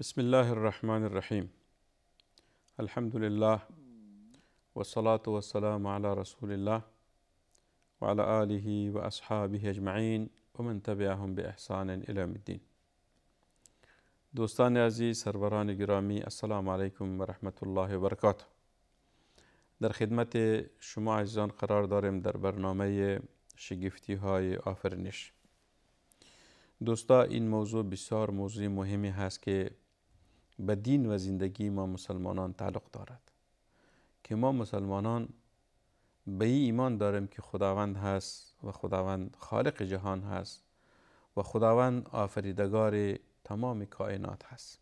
بسم الله الرحمن الرحیم. الحمد لله والصلاة والسلام على رسول الله وعلى آله وأصحابه اجمعین و من تبعهم بإحسان إلى يوم الدین. دوستان عزیز، سروران گرامی، السلام علیکم و رحمت الله و برکاته. در خدمت شما عزیزان قرار داریم در برنامه شگفتی های آفرینش. دوستا، این موضوع بسیار موضوع مهمی هست که به دین و زندگی ما مسلمانان تعلق دارد، که ما مسلمانان به این ایمان داریم که خداوند هست و خداوند خالق جهان هست و خداوند آفریدگار تمام کائنات هست.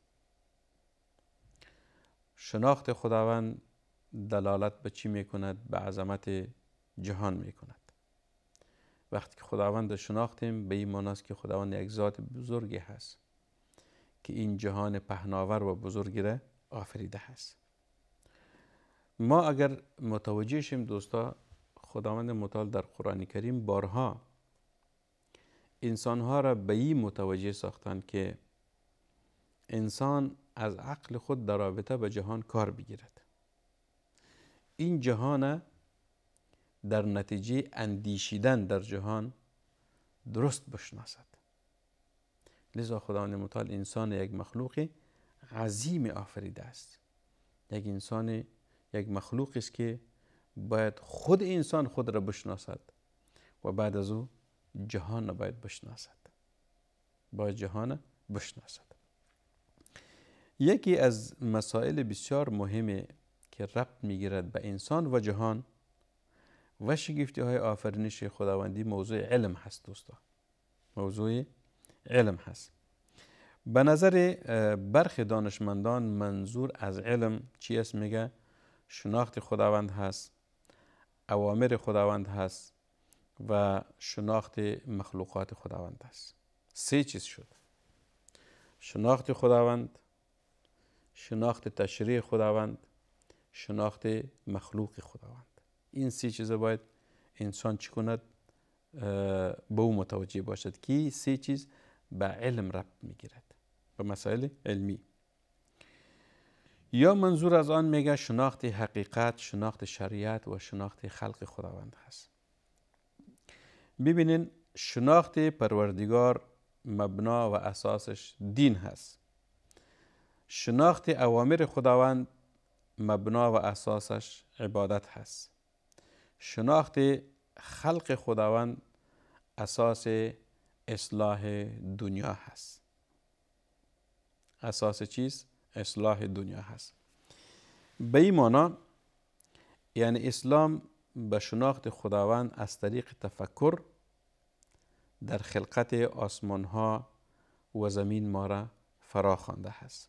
شناخت خداوند دلالت به چی می کند؟ به عظمت جهان می کند. وقتی که خداوند شناختیم به این معنی است که خداوند یک ذات بزرگی هست که این جهان پهناور و بزرگی را آفریده هست. ما اگر متوجه شیم دوستا، خداوند متعال در قرآن کریم بارها انسانها را به این متوجه ساختند که انسان از عقل خود در رابطه به جهان کار بگیرد. این جهان در نتیجه اندیشیدن در جهان درست بشناسد. لذا خداوند متعال انسان یک مخلوق عظیم آفریده است. یک مخلوق است که باید خود انسان خود را بشناسد و بعد از او جهان را باید بشناسد. یکی از مسائل بسیار مهمی که ربط میگیرد به انسان و جهان و شگفتی های آفرینش خداوندی موضوع علم هست دوستا. موضوع علم هست. به نظر برخی دانشمندان منظور از علم چی است؟ میگه شناخت خداوند هست، اوامر خداوند هست و شناخت مخلوقات خداوند هست. سه چیز شد: شناخت خداوند، شناخت تشریع خداوند، شناخت مخلوق خداوند. این سه چیز باید انسان چی کند؟ به او متوجه باشد که سه چیز به علم ربط میگیرد، به مسائل علمی. یا منظور از آن میگه شناخت حقیقت، شناخت شریعت و شناخت خلق خداوند هست. ببینین، شناخت پروردگار مبنا و اساسش دین هست. شناخت اوامر خداوند مبنا و اساسش عبادت هست. شناخت خلق خداوند اساس اصلاح دنیا هست. اساس چیست؟ اصلاح دنیا هست. به این معنی یعنی اسلام به شناخت خداوند از طریق تفکر در خلقت آسمان ها و زمین ما را فرا خوانده هست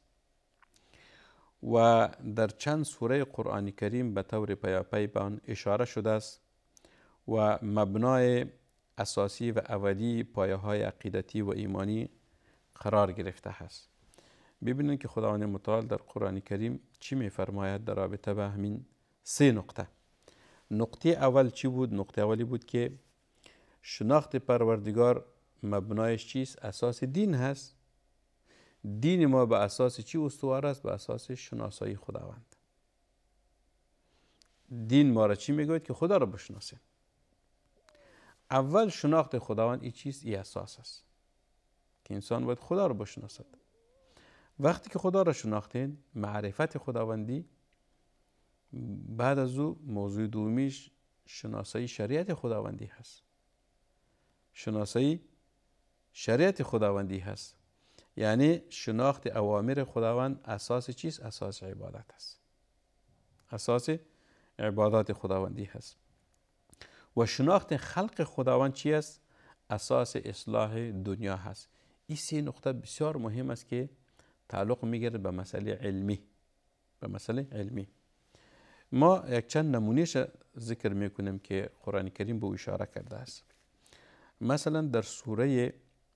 و در چند سوره قرآن کریم به طور پیاپی به آن اشاره شده است و مبنای اساسی و اولی پایه های عقیدتی و ایمانی قرار گرفته است. ببینید که خداوند متعال در قرآن کریم چی می‌فرماید در رابطه به همین سه نقطه. نقطه اول چی بود؟ نقطه اولی بود که شناخت پروردگار مبنایش چیست؟ اساس دین هست. دین ما به اساس چی استوار است؟ به اساس شناسایی خداوند. دین ما را چی میگوید؟ که خدا را بشناسیم. اول شناخت خداوند این چیست؟ این اساس است که انسان باید خدا را بشناسد. وقتی که خدا را شناختین، معرفت خداوندی، بعد از او موضوع دومیش شناسایی شریعت خداوندی هست. شناسایی شریعت خداوندی هست یعنی شناخت اوامر خداوند اساس چیست؟ اساس عبادت هست. اساس عبادات خداوندی هست. و شناخت خلق خداوند چی است؟ اساس اصلاح دنیا هست. این سه نقطه بسیار مهم است که تعلق میگیره به مسئله علمی. ما یک چند نمونهش ذکر میکنیم که قرآن کریم به اشاره کرده است. مثلا در سوره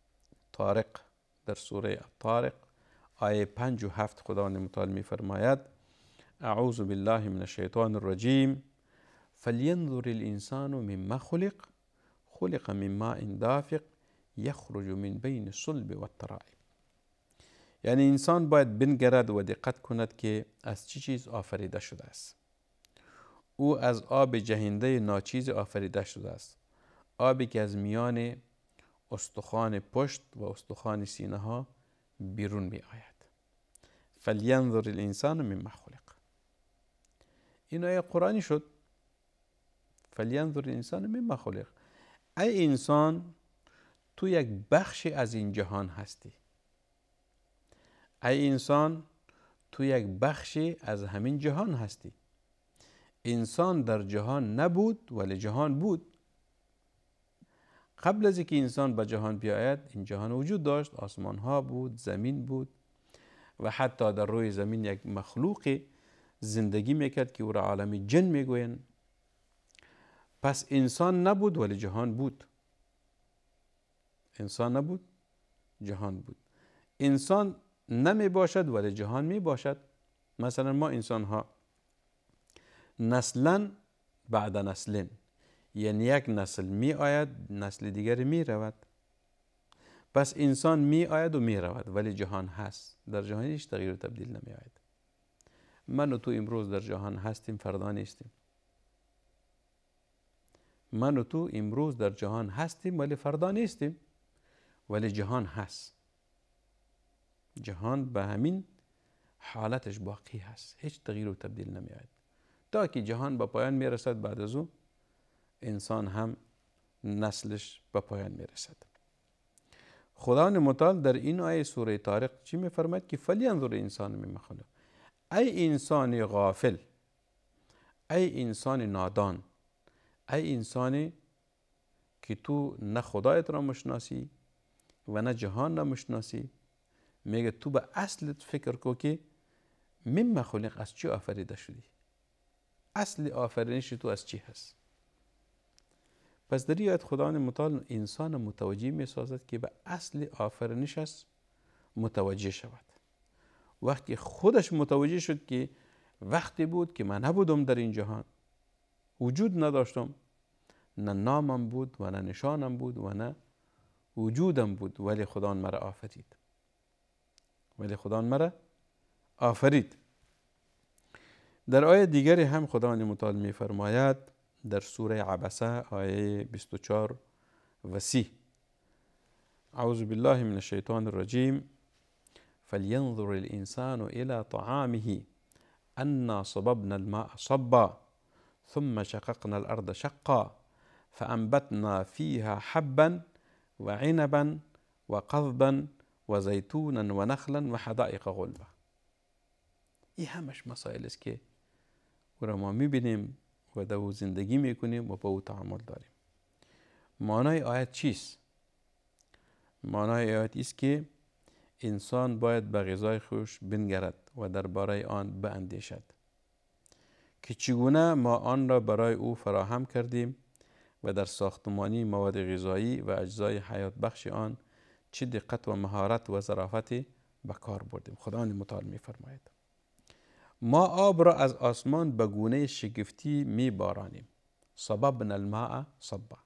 طارق آیه 5 و 7 خداوند متعال میفرماید: اعوذ بالله من الشیطان الرجیم فلینظر الانسان مما خلق من ماء دافق یخرج من بین الصلب والترائب. یعنی انسان باید بنگرد و دقت کند که از چی چیز آفریده شده است. او از آب جهنده ناچیز آفریده شده است، آبی که از میان استخوان پشت و استخوان سینه ها بیرون می آید. فلینظر الانسان مما خلق. این آیه قرآنی شد. فلینظر الانسان مما خلق. ای انسان، تو یک بخشی از این جهان هستی. ای انسان، تو یک بخشی از همین جهان هستی. انسان در جهان نبود ولی جهان بود. قبل از اینکه انسان به جهان بیاید این جهان وجود داشت. آسمان ها بود، زمین بود و حتی در روی زمین یک مخلوق زندگی میکرد که او را عالم جن میگویند. پس انسان نبود ولی جهان بود. انسان نبود، جهان بود. انسان نمی باشد ولی جهان می باشد. مثلا ما انسان ها نسلا بعد نسل، یعنی یک نسل می آید نسل دیگری می رود. پس انسان می آید و می رود ولی جهان هست. در جهان هیچ تغییر و تبدیل نمی آید. من و تو امروز در جهان هستیم، فردا نیستیم. من و تو امروز در جهان هستیم ولی فردا نیستیم، ولی جهان هست. جهان به همین حالتش باقی هست، هیچ تغییر و تبدیل نمی آید تا که جهان به پایان می رسد. بعد از او انسان هم نسلش به پایان می رسد. خداوند متعال در این آیه سوره طارق چی می فرماید؟ که فلینظر انسان مما خلق. ای انسان غافل، ای انسان نادان، ای انسانی که تو نه خدایت را مشناسی و نه جهان را مشناسی، میگه تو به اصلت فکر کو که مما خلق، از چی آفریده شدی؟ اصل آفرینش تو از چی هست؟ پس در این آیت خداوند متعال انسان متوجه می سازد که به اصل آفرینش است متوجه شود. وقتی خودش متوجه شد که وقتی بود که من نبودم در این جهان، وجود نداشتم، نه نامم بود و نه نشانم بود و نه وجودم بود، ولی خداوند مرا آفرید. ولی خداوند مرا آفرید. در آیه دیگری هم خداوند متعال می فرماید در سوره عبسه آیه 24 و 30: اعوذ بالله من الشیطان الرجیم فلینظر الانسان الى طعامه انا صببنا الماء صبا ثم شققنا الارض شقا فانبتنا فيها حبا وعنبا وقضبا وزيتونا ونخلا وحدائق غلبا. این همش مسائل است که او را ما میبینیم و در او زندگی میکنیم و با او تعامل داریم. معنای آیت چیست؟ معنای آیت است که انسان باید به غذای خوش بنگرد و درباره آن باندیشد که چگونه ما آن را برای او فراهم کردیم و در ساختمانی مواد غذایی و اجزای حیات بخش آن چه دقت و مهارت و ظرافت به کار بردیم. خداوند متعال می‌فرماید ما آب را از آسمان به گونه شگفتی میبارانیم. صببنا الماء صبا.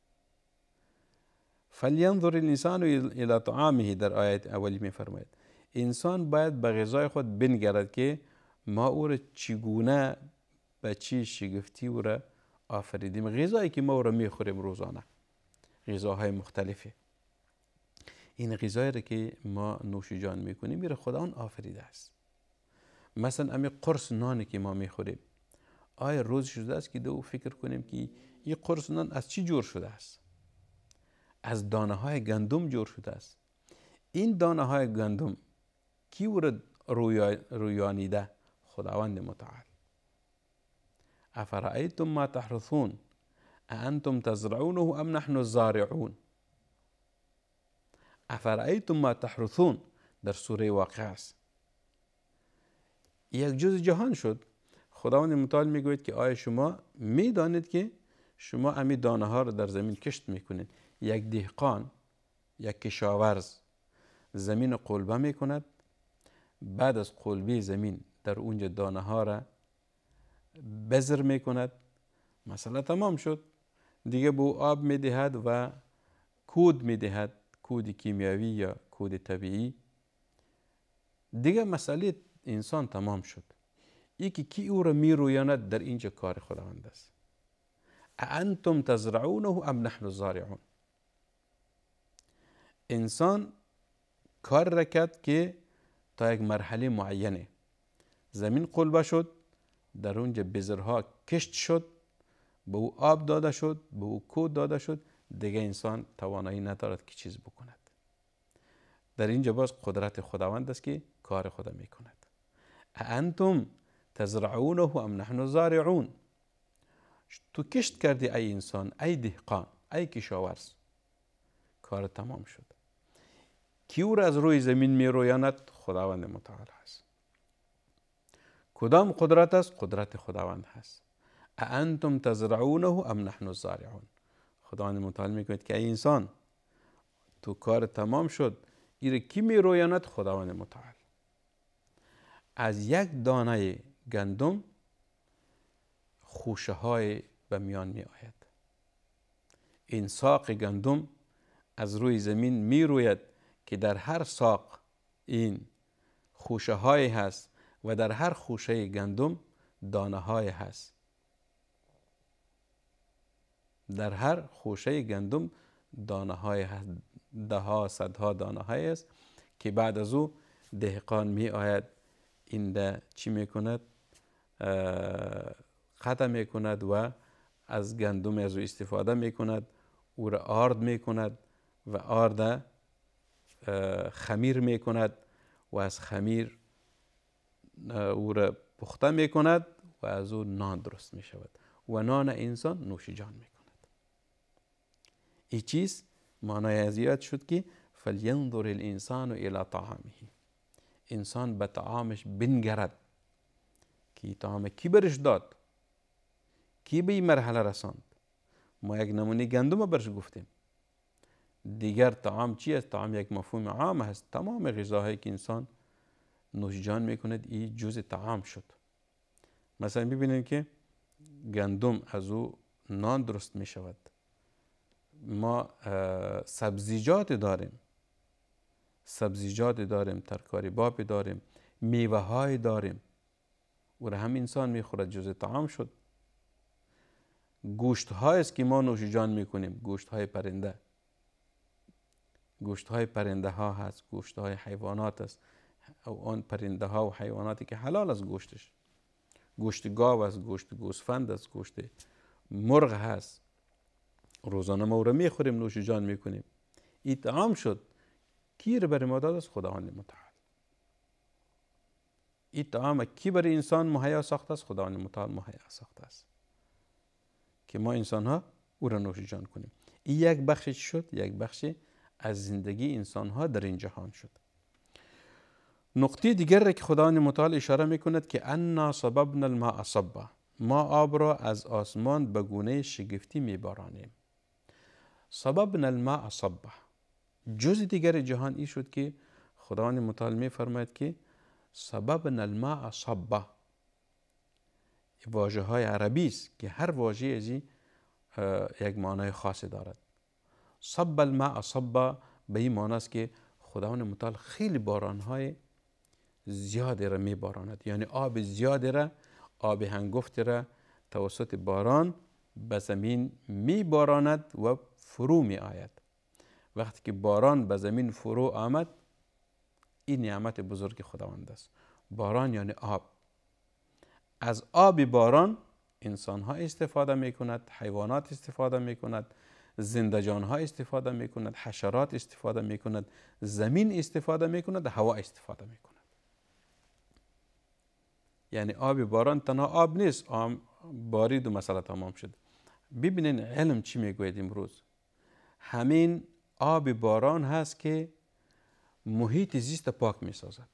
فلینظر الانسان الی طعامه در آیت اولی میفرماید انسان باید به غذای خود بنگرد که ما او را چگونه به چی شگفتی او را آفریدیم. غذایی که ما او را میخوریم روزانه، غذاهای مختلفه، این غذایی را که ما نوش جان میکنیم میره خداوند آفریده است. مثلا امی قرص نانی که ما میخوریم، آیا روز شده است که دو فکر کنیم که این قرص نان از چی جور شده است؟ از دانه های گندم جور شده است. این دانه های گندم کی او را رویانیده؟ خداوند متعال. افرأیتم ما تحرثون اانتم تزرعونه ام نحن الزارعون. افرأیتم ما تحرثون در سوره واقعه است. یک جز جهان شد. خداوند متعال میگوید که آیا شما میدانید که شما امی دانه ها را در زمین کشت میکنید؟ یک دهقان، یک کشاورز زمین قلبه میکند، بعد از قلبه زمین در اونجا دانه ها را بذر میکند، مثلا تمام شد دیگه به آب میدهد و کود میدهد، کود کیمیاوی یا کود طبیعی، دیگه مسئله انسان تمام شد. ای که کی او را می رویاند در اینجا کار خداوند است. اانتم تزرعونه ام نحن الزارعون. انسان کار را کرد که تا یک مرحله معینه زمین قلبه شد، در اونجا بذرها کشت شد، به او آب داده شد، به او کود داده شد، دیگه انسان توانایی ندارد که چیز بکند. در اینجا باز قدرت خداوند است که کار خدا میکند. انتم تزرعونه ام نحن الزارعون. تو کشت کردی ای انسان، ای دهقان، ای کشاورز، کار تمام شد. کی او را از روی زمین می رویاند؟ خداوند متعال هست. کدام قدرت است؟ قدرت خداوند هست. انتم تزرعونه ام نحن الزارعون. خداوند متعال میگوید که ای انسان، تو کار تمام شد، این کی می رویاند؟ خداوند متعال. از یک دانه گندم خوشه های به میان می آید. این ساق گندم از روی زمین می روید که در هر ساق این خوشه های هست و در هر خوشه گندم دانه های هست. در هر خوشه گندم دانه های هست، ده ها صدها دانه های است که بعد از او دهقان می آید این ده چی می کند؟ قطع می کند و از گندم از او استفاده می کند، او را آرد می کند و آرد خمیر می کند و از خمیر او را پخته می کند و از او نان درست می شود و نان انسان نوش جان می کند. این چیز معنای از یاد شد که فلینظر الانسان الی طعامه. انسان به طعامش بنگرد که طعام کی برش داد، کی به این مرحله رساند. ما یک نمونه گندم برش گفتیم. دیگر طعام چی است؟ طعام یک مفهوم عام هست. تمام غذاهایی که انسان نوش جان میکند این جزء طعام شد. مثلا ببینید که گندم از او نان درست می شود. ما سبزیجات داریم، ترکاری باب داریم، میوه های داریم، او را هم انسان میخورد، جزء طعام شد. گوشت های است که ما نوش جان میکنیم، گوشت های پرنده، گوشت های پرنده ها هست، گوشت های حیوانات است، او آن پرنده ها و حیواناتی که حلال از گوشتش، گوشت گاو است، گوشت گوسفند است، گوشت مرغ هست، روزانه ما او را میخوریم، نوش جان میکنیم. این طعام شد. کی را برای ما داد است؟ خداوند متعال. این طعام کی برای انسان مهیا ساخته است؟ خداوند متعال مهیا ساخته است که ما انسان ها او را نوش جان کنیم. این یک بخش شد، یک بخش از زندگی انسان ها در این جهان شد. نقطه دیگر را که خداوند متعال اشاره میکند که انا صببنا الماء صبا. ما آب را از آسمان به گونه شگفتی میبارانیم. صببنا الماء صبا. جز دیگر جهان این شد که خداوند متعال میفرماید که صببنا الماء صبا. واژه های عربی است که هر واژه از این یک معنای خاصی دارد. صب الماء صبا به این معنی است که خداوند متعال خیلی باران های زیادی را میباراند، یعنی آب زیادی را، آب هنگفتی را توسط باران به زمین میباراند و فرو می آید. وقتی که باران به زمین فرو آمد، این نعمت بزرگ خداوند است. باران یعنی آب. از آب باران انسان ها استفاده می کند، حیوانات استفاده می کند، زندجان ها استفاده می کند، حشرات استفاده می کند، زمین استفاده می کند، هوا استفاده می کند. یعنی آب باران تنها آب نیست، بارید و مسئله تمام شد. ببینین علم چی میگوید امروز. همین آب باران هست که محیط زیست پاک میسازد.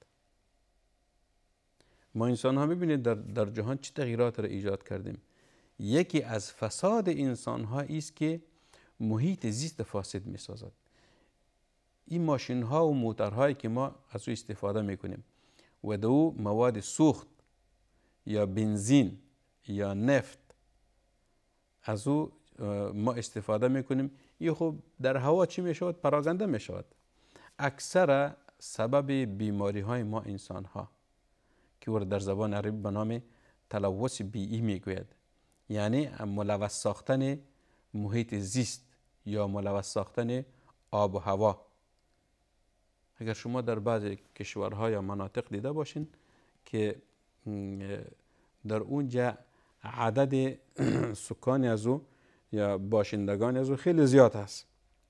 ما انسان ها ببینید در جهان چه تغییرات را ایجاد کردیم. یکی از فساد انسان ها است که محیط زیست فاسد میسازد. این ماشین ها و موترهایی که ما از او استفاده میکنیم و دو مواد سوخت یا بنزین یا نفت از او ما استفاده میکنیم، این خب در هوا چی میشود؟ پراکنده میشود. اکثر سبب بیماری های ما انسان ها که او در زبان عربی به نام تلوث بیئی میگوید، یعنی ملوث ساختن محیط زیست یا ملوث ساختن آب و هوا. اگر شما در بعضی کشورها یا مناطق دیده باشین که در اونجا عدد سکان از او یا باشندگان از او خیلی زیاد هست،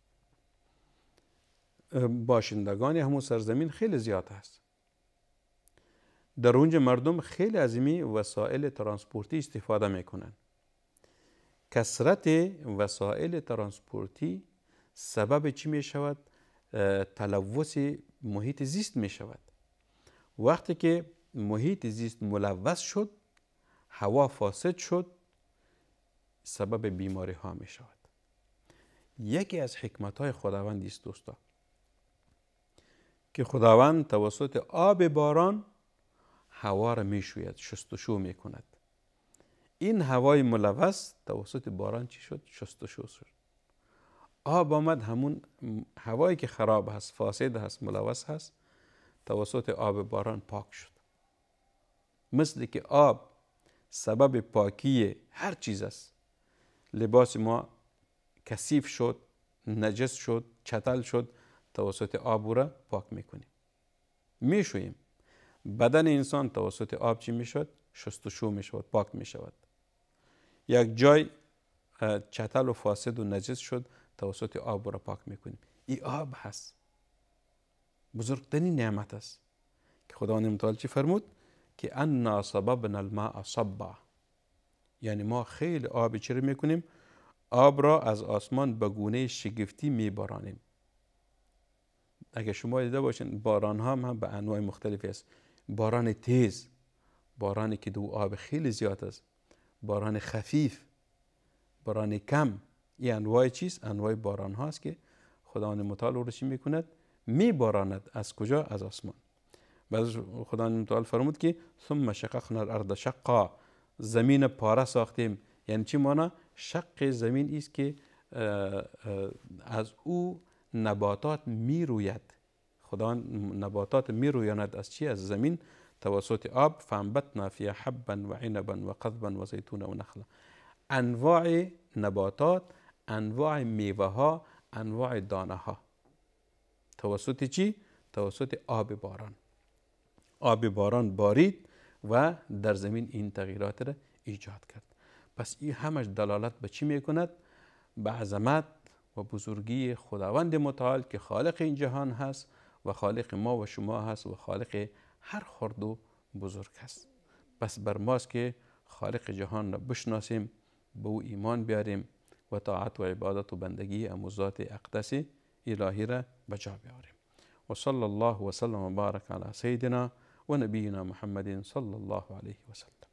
باشندگان همون سرزمین خیلی زیاد هست، در اونجا مردم خیلی از این وسایل ترانسپورتی استفاده میکنن. کثرت وسایل ترانسپورتی سبب چی می شود؟ تلوث محیط زیست می شود. وقتی که محیط زیست ملوث شد، هوا فاسد شد، سبب بیماری ها می شود. یکی از حکمت های خداوند است دوستا که خداوند توسط آب باران هوا را می شوید، شستشو می کند. این هوای ملوث توسط باران چی شد؟ شستشو شد. آب آمد، همون هوایی که خراب هست، فاسد هست، ملوث هست، توسط آب باران پاک شد. مثل که آب سبب پاکی هر چیز است. لباس ما کثیف شد، نجس شد، چتل شد، توسط آب را پاک میکنیم، میشوییم. بدن انسان توسط آب چی میشود؟ شستشو میشود، پاک میشود. یک جای چتل و فاسد و نجس شد، توسط آب را پاک میکنیم. این آب هست، بزرگترین نعمت است که خداوند متعال چی فرمود؟ که انا صببنا الماء صبا، یعنی ما خیلی آب چی رو میکنیم؟ آب را از آسمان به گونه شگفتی میبارانیم. اگه شما دیده باشین باران ها هم به انواع مختلفی است. باران تیز، بارانی که دو آب خیلی زیاد است، باران خفیف، باران کم. این انواع چیست؟ انواع باران هاست که خداوند متعال رو چی میکند؟ میباراند. از کجا؟ از آسمان. بعد خداوند متعال فرمود که ثم شققنا الارض شقا، زمین پاره ساختیم. یعنی چی معنی؟ شق زمین است که از او نباتات می روید. خداوند نباتات می رویاند از چی؟ از زمین توسط آب. فانبتنا فیها حبا و عنبا و قضبا و زیتون و نخلا. انواع نباتات، انواع میوه ها، انواع دانه ها. توسط چی؟ توسط آب باران. آب باران بارید و در زمین این تغییرات را ایجاد کرد. پس این همش دلالت به چی میکند؟ به عظمت و بزرگی خداوند متعال که خالق این جهان هست و خالق ما و شما هست و خالق هر خرد و بزرگ هست. پس بر ماست که خالق جهان را بشناسیم، به او ایمان بیاریم و طاعت و عبادت و بندگی اموزات اقدس الهی را بجا بیاریم. و صلی الله و سلم و بارک علی سیدنا و نبینا محمد صلی الله علیه و سلم.